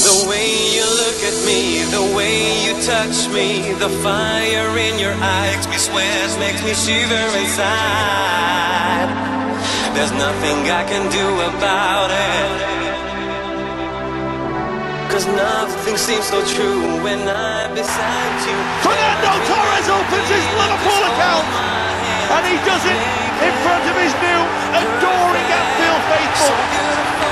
The way you look at me, the way you touch me, the fire in your eyes makes me sweat, makes me shiver inside. There's nothing I can do about it, 'cause nothing seems so true when I'm beside you. Fernando Torres opens his Liverpool account, and he does it in front of his new adoring Anfield faithful.